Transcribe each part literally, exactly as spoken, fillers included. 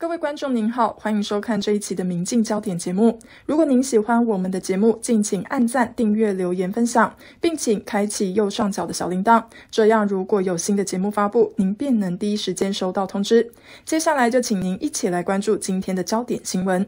各位观众您好，欢迎收看这一期的民进焦点节目。如果您喜欢我们的节目，敬请按赞、订阅、留言、分享，并请开启右上角的小铃铛，这样如果有新的节目发布，您便能第一时间收到通知。接下来就请您一起来关注今天的焦点新闻。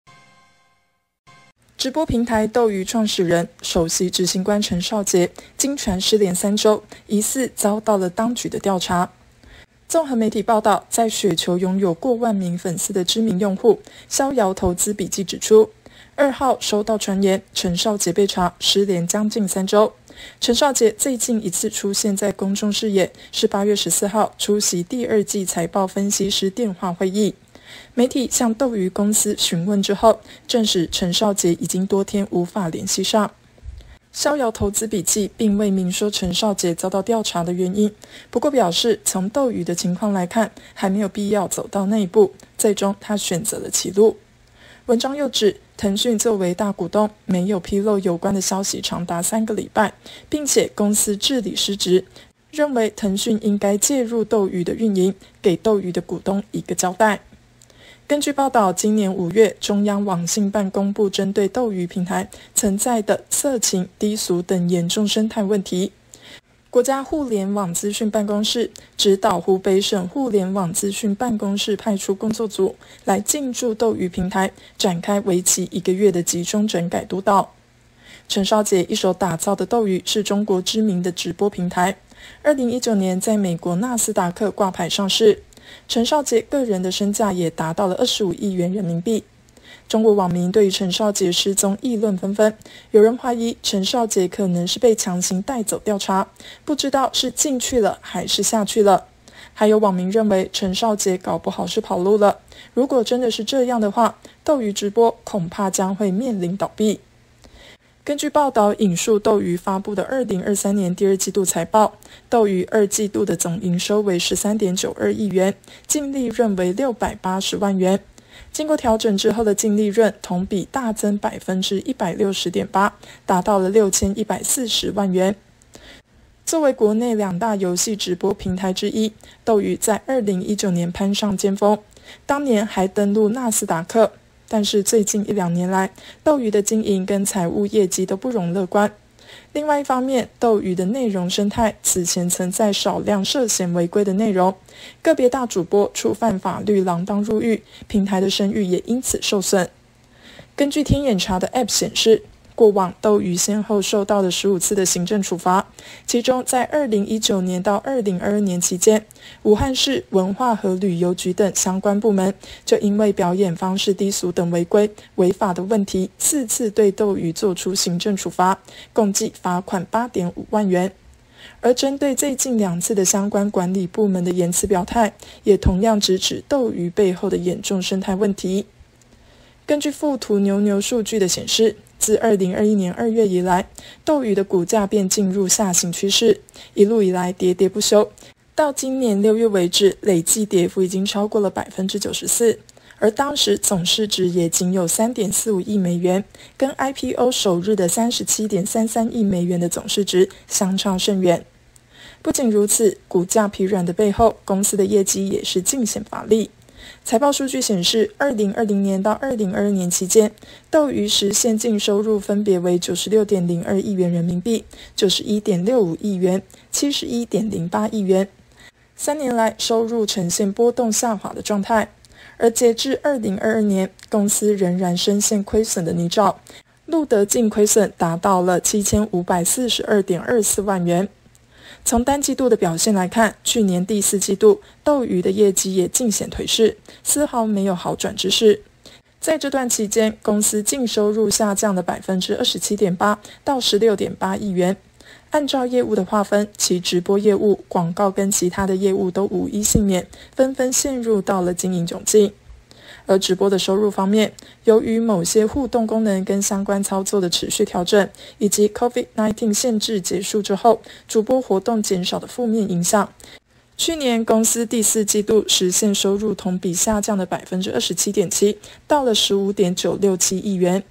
直播平台斗鱼创始人、首席执行官陈少杰经传失联三周，疑似遭到了当局的调查。综合媒体报道，在雪球拥有过万名粉丝的知名用户逍遥投资笔记指出，二号收到传言，陈少杰被查失联将近三周。陈少杰最近一次出现在公众视野是八月十四号出席第二季财报分析师电话会议。媒体向斗鱼公司询问之后，证实陈少杰已经多天无法联系上。逍遥投资笔记并未明说陈少杰遭到调查的原因，不过表示从斗鱼的情况来看，还没有必要走到那一步，最终他选择了歧路。文章又指，腾讯作为大股东，没有披露有关的消息长达三个礼拜，并且公司治理失职，认为腾讯应该介入斗鱼的运营，给斗鱼的股东一个交代。根据报道，今年五月，中央网信办公布针对斗鱼平台存在的色情、低俗等严重生态问题。国家互联网资讯办公室指导湖北省互联网资讯办公室派出工作组来进驻斗鱼平台，展开为期一个月的集中整改督导。陈少杰一手打造的斗鱼是中国知名的直播平台，二零一九年在美国纳斯达克挂牌上市。陈少杰个人的身价也达到了二十五亿元人民币。中国网民对于陈少杰失踪议论纷纷，有人怀疑陈少杰可能是被强行带走调查，不知道是进去了还是下去了。还有网民认为陈少杰搞不好是跑路了，如果真的是这样的话，斗鱼直播恐怕将会面临倒闭。根据报道引述斗鱼发布的二零二三年第二季度财报，斗鱼二季度的总营收为 十三点九二亿元，净利润为六百八十万元。经过调整之后的净利润同比大增 百分之一百六十点八， 达到了六千一百四十万元。作为国内两大游戏直播平台之一，斗鱼在二零一九年攀上尖峰，当年还登陆纳斯达克。但是最近一两年来，斗鱼的经营跟财务业绩都不容乐观。另外一方面，斗鱼的内容生态此前曾在少量涉嫌违规的内容，个别大主播触犯法律锒铛入狱，平台的声誉也因此受损。根据天眼查的 App 显示，过往斗鱼先后受到了十五次的行政处罚，其中在二零一九年到二零二二年期间，武汉市文化和旅游局等相关部门就因为表演方式低俗等违规违法的问题，四次对斗鱼做出行政处罚，共计罚款 八点五万元。而针对最近两次的相关管理部门的言辞表态，也同样直指斗鱼背后的严重生态问题。根据富途牛牛数据的显示，自二零二一年二月以来，斗鱼的股价便进入下行趋势，一路以来跌跌不休，到今年六月为止，累计跌幅已经超过了 百分之九十四， 而当时总市值也仅有 三点四五亿美元，跟 I P O 首日的 三十七点三三亿美元的总市值相差甚远。不仅如此，股价疲软的背后，公司的业绩也是尽显乏力。财报数据显示，二零二零年到二零二二年期间，斗鱼实现净收入分别为 九十六点零二亿元人民币、九十一点六五亿元、七十一点零八亿元。三年来，收入呈现波动下滑的状态，而截至二零二二年，公司仍然深陷亏损的泥沼，录得净亏损达到了 七千五百四十二点二四万元。从单季度的表现来看，去年第四季度斗鱼的业绩也尽显颓势，丝毫没有好转之势。在这段期间，公司净收入下降了 百分之二十七点八 到 十六点八亿元。按照业务的划分，其直播业务、广告跟其他的业务都无一幸免，纷纷陷入到了经营窘境。而直播的收入方面，由于某些互动功能跟相关操作的持续调整，以及 COVID 十九 限制结束之后，主播活动减少的负面影响，去年公司第四季度实现收入同比下降的 百分之二十七点七， 到了 十五点九六七亿元。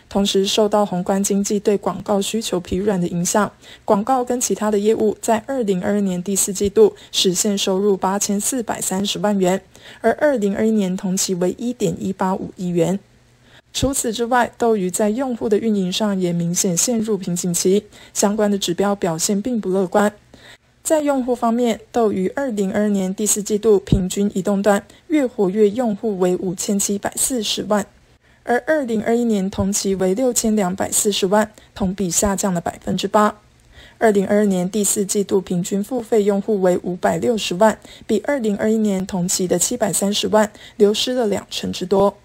同时受到宏观经济对广告需求疲软的影响，广告跟其他的业务在二零二二年第四季度实现收入八千四百三十万元，而二零二一年同期为 一点一八五亿元。除此之外，斗鱼在用户的运营上也明显陷入瓶颈期，相关的指标表现并不乐观。在用户方面，斗鱼二零二二年第四季度平均移动端月活跃用户为五千七百四十万，而二零二一年同期为六千两百四十万，同比下降了 百分之八。二零二二年第四季度平均付费用户为五百六十万，比二零二一年同期的七百三十万流失了两成之多。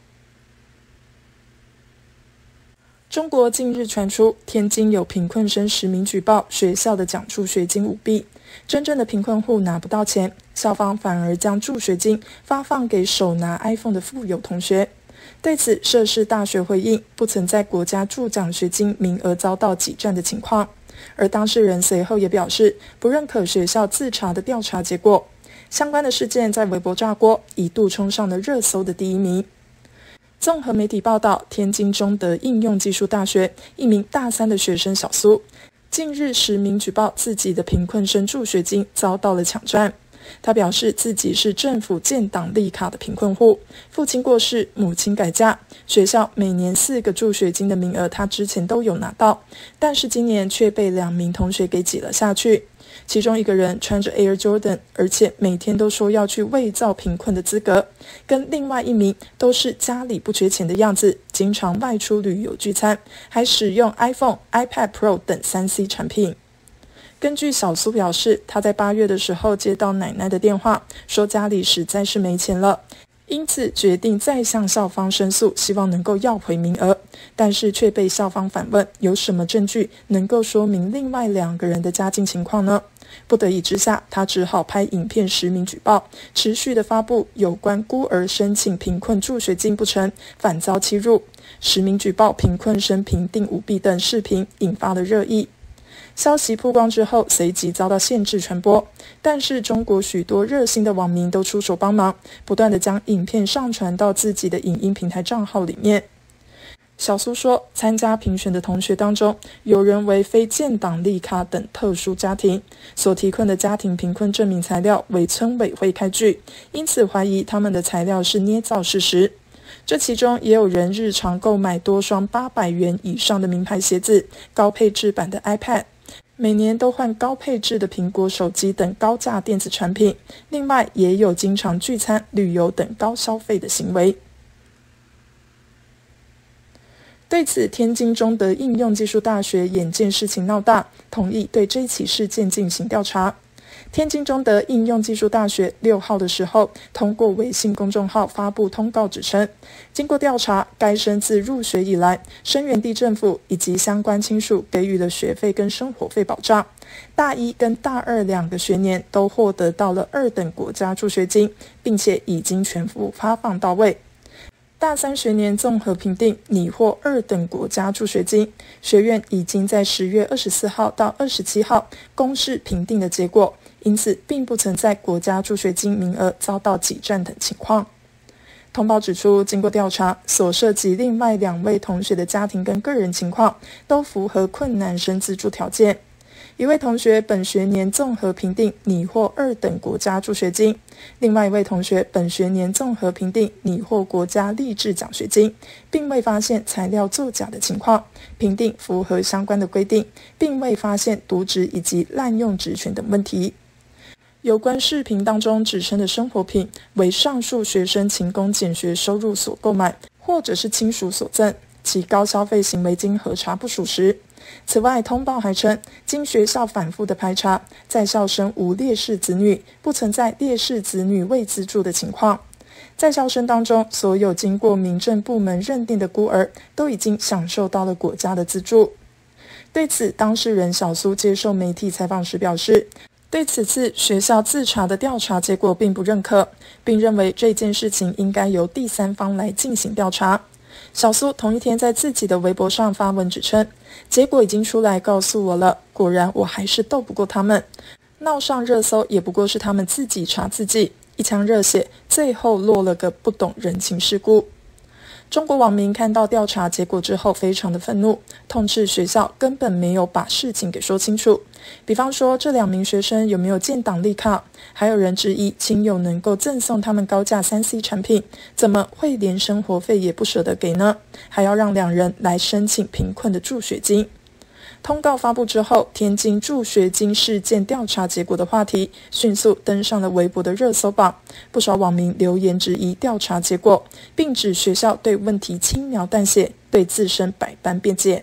中国近日传出天津有贫困生实名举报学校的奖助学金舞弊，真正的贫困户拿不到钱，校方反而将助学金发放给手拿 iPhone 的富有同学。对此，涉事大学回应不存在国家助奖学金名额遭到挤占的情况，而当事人随后也表示不认可学校自查的调查结果。相关的事件在微博炸锅，一度冲上了热搜的第一名。综合媒体报道，天津中德应用技术大学一名大三的学生小苏，近日实名举报自己的贫困生助学金遭到了抢占。他表示自己是政府建档立卡的贫困户，父亲过世，母亲改嫁，学校每年四个助学金的名额他之前都有拿到，但是今年却被两名同学给挤了下去。其中一个人穿着 Air Jordan， 而且每天都说要去伪造贫困的资格，跟另外一名都是家里不缺钱的样子，经常外出旅游聚餐，还使用 iPhone、iPad Pro 等 三 C 产品。根据小苏表示，他在八月的时候接到奶奶的电话，说家里实在是没钱了，因此决定再向校方申诉，希望能够要回名额，但是却被校方反问有什么证据能够说明另外两个人的家境情况呢？不得已之下，他只好拍影片实名举报，持续的发布有关孤儿申请贫困助学金不成，反遭欺辱，实名举报贫困生评定舞弊等视频引发了热议。消息曝光之后，随即遭到限制传播，但是中国许多热心的网民都出手帮忙，不断的将影片上传到自己的影音平台账号里面。小苏说，参加评选的同学当中，有人为非建档立卡等特殊家庭，所提供的家庭贫困证明材料为村委会开具，因此怀疑他们的材料是捏造事实。这其中也有人日常购买多双八百元以上的名牌鞋子、高配置版的 iPad， 每年都换高配置的苹果手机等高价电子产品，另外也有经常聚餐、旅游等高消费的行为。对此，天津中德应用技术大学眼见事情闹大，同意对这起事件进行调查。天津中德应用技术大学六号的时候，通过微信公众号发布通告指称，经过调查，该生自入学以来，生源地政府以及相关亲属给予了学费跟生活费保障，大一跟大二两个学年都获得到了二等国家助学金，并且已经全部发放到位。大三学年综合评定拟获二等国家助学金，学院已经在十月二十四号到二十七号公示评定的结果，因此并不存在国家助学金名额遭到挤占等情况。通报指出，经过调查，所涉及另外两位同学的家庭跟个人情况都符合困难生资助条件。一位同学本学年综合评定拟获二等国家助学金，另外一位同学本学年综合评定拟获国家励志奖学金，并未发现材料作假的情况，评定符合相关的规定，并未发现渎职以及滥用职权等问题。有关视频当中指称的生活品为上述学生勤工俭学收入所购买，或者是亲属所赠，其高消费行为经核查不属实。此外，通报还称，经学校反复的排查，在校生无烈士子女，不存在烈士子女未资助的情况。在校生当中，所有经过民政部门认定的孤儿，都已经享受到了国家的资助。对此，当事人小苏接受媒体采访时表示，对此次学校自查的调查结果并不认可，并认为这件事情应该由第三方来进行调查。小苏同一天在自己的微博上发文指称，结果已经出来告诉我了，果然我还是斗不过他们，闹上热搜也不过是他们自己查自己，一腔热血最后落了个不懂人情世故。 中国网民看到调查结果之后非常的愤怒，痛斥学校根本没有把事情给说清楚。比方说这两名学生有没有建档立卡，还有人质疑亲友能够赠送他们高价 三 C 产品，怎么会连生活费也不舍得给呢？还要让两人来申请贫困的助学金。通告发布之后，天津助学金事件调查结果的话题迅速登上了微博的热搜榜，不少网民留言质疑调查结果，并指学校对问题轻描淡写，对自身百般辩解。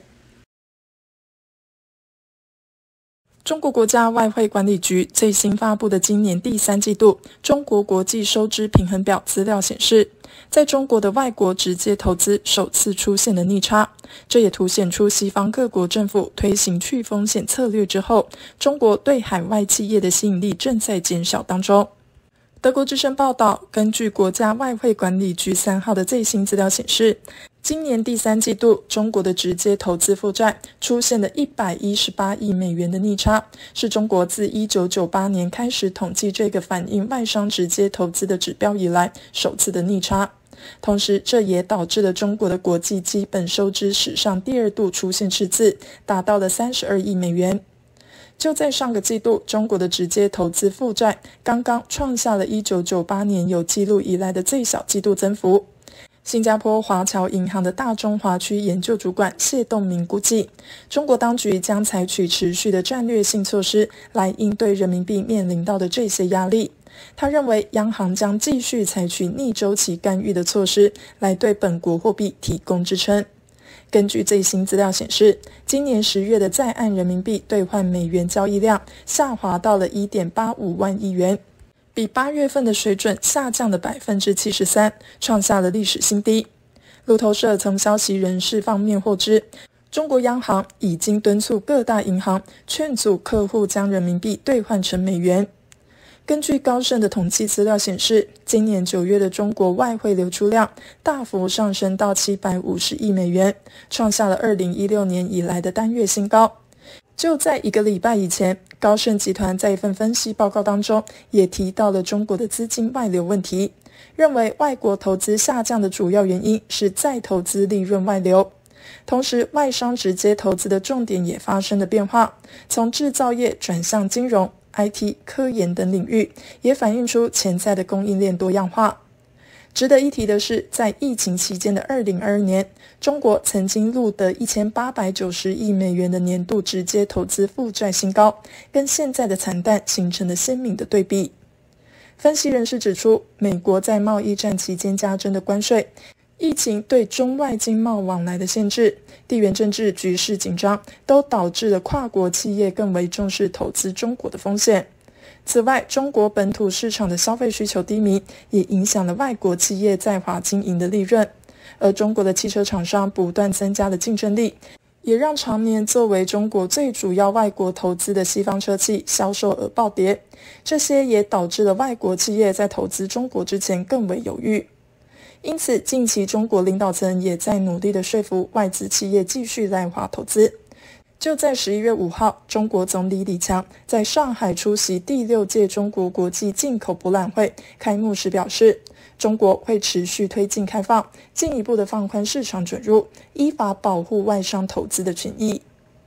中国国家外汇管理局最新发布的今年第三季度中国国际收支平衡表资料显示，在中国的外国直接投资首次出现了逆差，这也凸显出西方各国政府推行去风险策略之后，中国对海外企业的吸引力正在减少当中。德国之声报道，根据国家外汇管理局三号的最新资料显示，今年第三季度中国的直接投资负债出现了一百一十八亿美元的逆差，是中国自一九九八年开始统计这个反映外商直接投资的指标以来首次的逆差。同时，这也导致了中国的国际基本收支史上第二度出现赤字，达到了三十二亿美元。就在上个季度，中国的直接投资负债刚刚创下了一九九八年有记录以来的最小季度增幅。新加坡华侨银行的大中华区研究主管谢栋明估计，中国当局将采取持续的战略性措施来应对人民币面临到的这些压力。他认为，央行将继续采取逆周期干预的措施，来对本国货币提供支撑。根据最新资料显示，今年十月的在岸人民币兑换美元交易量下滑到了 一点八五万亿元，比八月份的水准下降了 百分之七十三， 创下了历史新低。路透社从消息人士方面获知，中国央行已经敦促各大银行劝阻客户将人民币兑换成美元。根据高盛的统计资料显示，今年九月的中国外汇流出量大幅上升到七百五十亿美元，创下了二零一六年以来的单月新高。就在一个礼拜以前，高盛集团在一份分析报告当中也提到了中国的资金外流问题，认为外国投资下降的主要原因是再投资利润外流。同时，外商直接投资的重点也发生了变化，从制造业转向金融、I T、科研等领域，也反映出潜在的供应链多样化。值得一提的是，在疫情期间的二零二二年，中国曾经录得一千八百九十亿美元的年度直接投资负债新高，跟现在的惨淡形成了鲜明的对比。分析人士指出，美国在贸易战期间加征的关税、疫情对中外经贸往来的限制、地缘政治局势紧张，都导致了跨国企业更为重视投资中国的风险。此外，中国本土市场的消费需求低迷，也影响了外国企业在华经营的利润。而中国的汽车厂商不断增加了竞争力，也让常年作为中国最主要外国投资的西方车企销售额暴跌。这些也导致了外国企业在投资中国之前更为犹豫。因此，近期中国领导层也在努力的说服外资企业继续在华投资。就在十一月五号，中国总理李强在上海出席第六届中国国际进口博览会开幕时表示，中国会持续推进开放，进一步的放宽市场准入，依法保护外商投资的权益。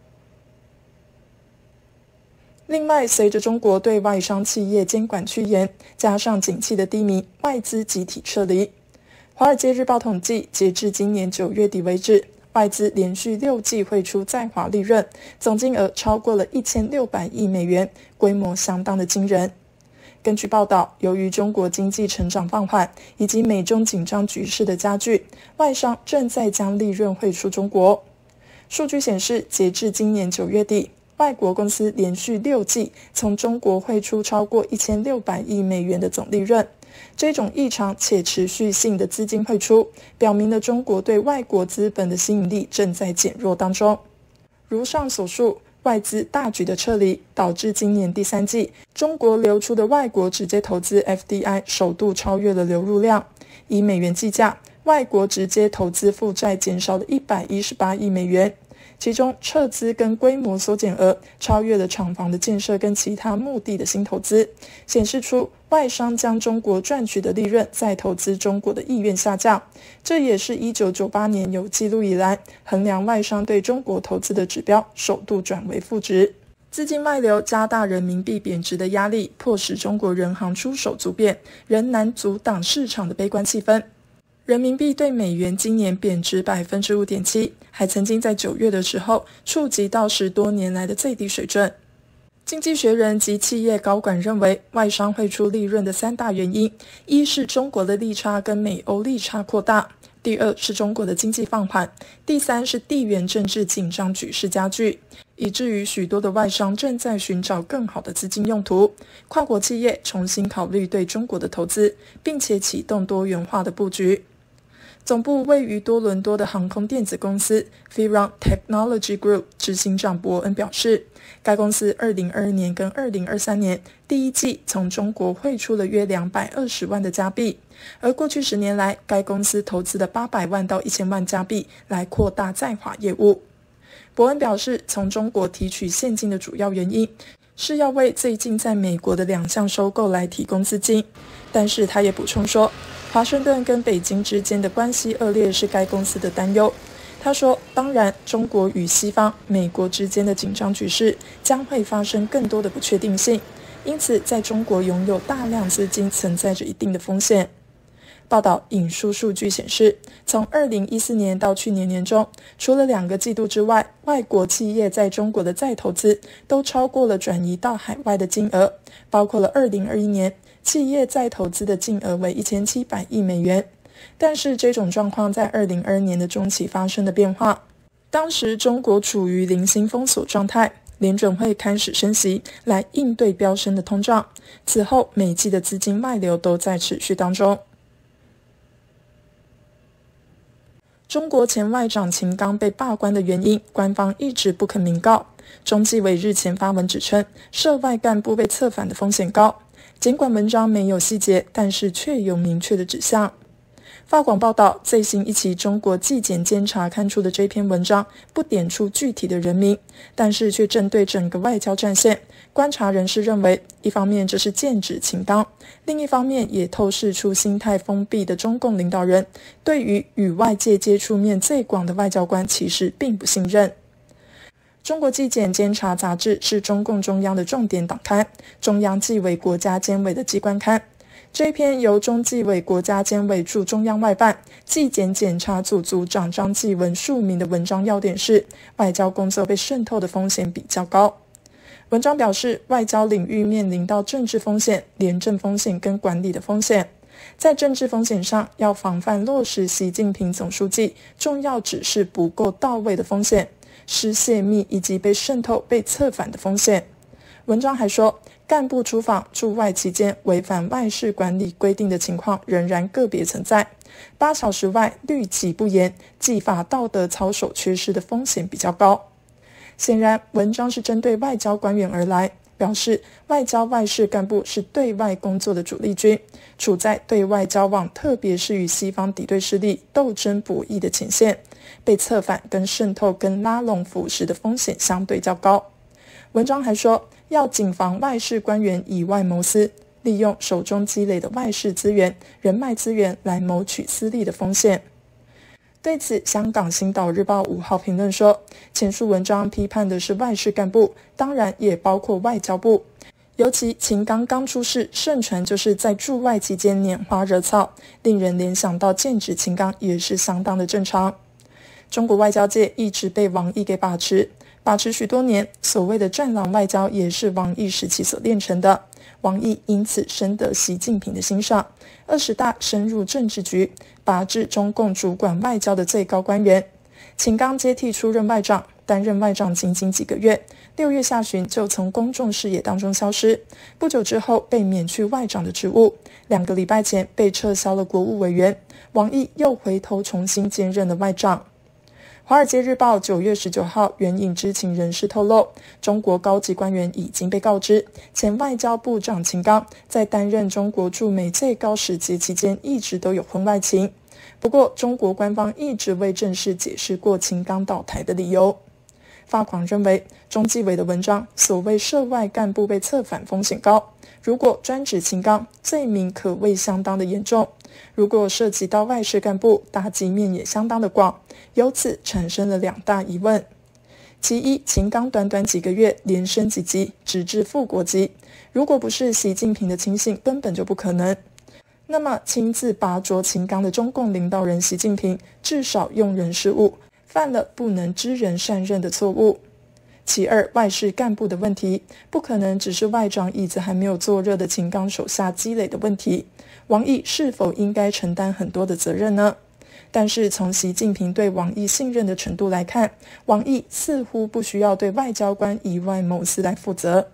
另外，随着中国对外商企业监管趋严，加上景气的低迷，外资集体撤离。华尔街日报统计，截至今年九月底为止，外资连续六季汇出在华利润，总金额超过了一千六百亿美元，规模相当的惊人。根据报道，由于中国经济成长放缓以及美中紧张局势的加剧，外商正在将利润汇出中国。数据显示，截至今年九月底，外国公司连续六季从中国汇出超过一千六百亿美元的总利润。这种异常且持续性的资金汇出，表明了中国对外国资本的吸引力正在减弱当中。如上所述，外资大举的撤离，导致今年第三季中国流出的外国直接投资 F D I 首度超越了流入量。以美元计价，外国直接投资负债减少了一百一十八亿美元， 其中撤资跟规模缩减额超越了厂房的建设跟其他目的的新投资，显示出外商将中国赚取的利润再投资中国的意愿下降。这也是一九九八年有记录以来衡量外商对中国投资的指标首度转为负值。资金外流加大人民币贬值的压力，迫使中国人行出手阻贬，仍难阻挡市场的悲观气氛。人民币对美元今年贬值 百分之五点七， 还曾经在九月的时候触及到十多年来的最低水准。经济学人及企业高管认为，外商汇出利润的三大原因，一是中国的利差跟美欧利差扩大，第二是中国的经济放缓，第三是地缘政治紧张局势加剧，以至于许多的外商正在寻找更好的资金用途，跨国企业重新考虑对中国的投资，并且启动多元化的布局。总部位于多伦多的航空电子公司 Firan Technology Group 执行长伯恩表示，该公司二零二二年跟二零二三年第一季从中国汇出了约两百二十万的加币，而过去十年来，该公司投资了八百万到一千万加币来扩大在华业务。伯恩表示，从中国提取现金的主要原因是要为最近在美国的两项收购来提供资金，但是他也补充说，华盛顿跟北京之间的关系恶劣是该公司的担忧。他说，当然，中国与西方、美国之间的紧张局势将会发生更多的不确定性，因此在中国拥有大量资金存在着一定的风险。报道引述数据显示，从二零一四年到去年年中，除了两个季度之外，外国企业在中国的再投资都超过了转移到海外的金额，包括了二零二一年企业再投资的金额为一千七百亿美元。但是这种状况在二零二二年的中期发生了变化，当时中国处于零星封锁状态，联准会开始升息来应对飙升的通胀，此后每季的资金外流都在持续当中。中国前外长秦刚被罢官的原因，官方一直不肯明告。中纪委日前发文指称，涉外干部被策反的风险高。尽管文章没有细节，但是却有明确的指向。法广报道，最新一期中国纪检监察刊出的这篇文章不点出具体的人名，但是却针对整个外交战线。观察人士认为，一方面这是剑指秦刚，另一方面也透视出心态封闭的中共领导人对于与外界接触面最广的外交官其实并不信任。中国纪检监察杂志是中共中央的重点党刊，中央纪委国家监委的机关刊。这篇由中纪委国家监委驻中央外办纪检检察组组长张继文署名的文章要点是，外交工作被渗透的风险比较高。文章表示，外交领域面临到政治风险、廉政风险跟管理的风险。在政治风险上，要防范落实习近平总书记重要指示不够到位的风险，失泄密以及被渗透、被策反的风险。文章还说，干部出访驻外期间违反外事管理规定的情况仍然个别存在，八小时外律己不严、纪法道德操守缺失的风险比较高。显然，文章是针对外交官员而来，表示外交外事干部是对外工作的主力军，处在对外交往，特别是与西方敌对势力斗争博弈的前线，被策反跟渗透跟拉拢腐蚀的风险相对较高。文章还说，要谨防外事官员以外谋私，利用手中积累的外事资源、人脉资源来谋取私利的风险。对此，香港星岛日报五号评论说，前述文章批判的是外事干部，当然也包括外交部。尤其秦刚刚出事，盛传就是在驻外期间拈花惹草，令人联想到剑指秦刚也是相当的正常。中国外交界一直被王毅给把持，把持许多年，所谓的战狼外交也是王毅时期所练成的。王毅因此深得习近平的欣赏，二十大深入政治局，拔至中共主管外交的最高官员。秦刚接替出任外长，担任外长仅仅几个月，六月下旬就从公众视野当中消失，不久之后被免去外长的职务，两个礼拜前被撤销了国务委员，王毅又回头重新兼任了外长。华尔街日报九月十九号援引知情人士透露，中国高级官员已经被告知，前外交部长秦刚在担任中国驻美最高使节期间一直都有婚外情。不过，中国官方一直未正式解释过秦刚倒台的理由。 法狂认为，中纪委的文章所谓涉外干部被策反风险高，如果专指秦刚，罪名可谓相当的严重；如果涉及到外事干部，打击面也相当的广，由此产生了两大疑问。其一，秦刚短短几个月连升几级，直至副国级，如果不是习近平的亲信，根本就不可能。那么亲自拔擢秦刚的中共领导人习近平，至少用人失误，犯了不能知人善任的错误。其二，外事干部的问题，不可能只是外长椅子还没有坐热的秦刚手下积累的问题，王毅是否应该承担很多的责任呢？但是从习近平对王毅信任的程度来看，王毅似乎不需要对外交官以外谋私来负责。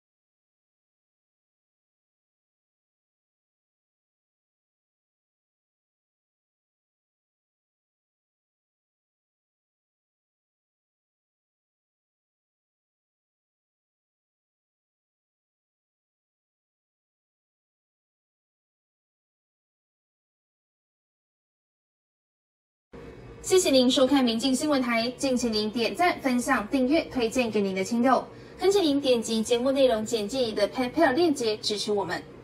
谢谢您收看民进新闻台，敬请您点赞、分享、订阅、推荐给您的亲友，恳请您点击节目内容简介里的 PayPal 链接支持我们。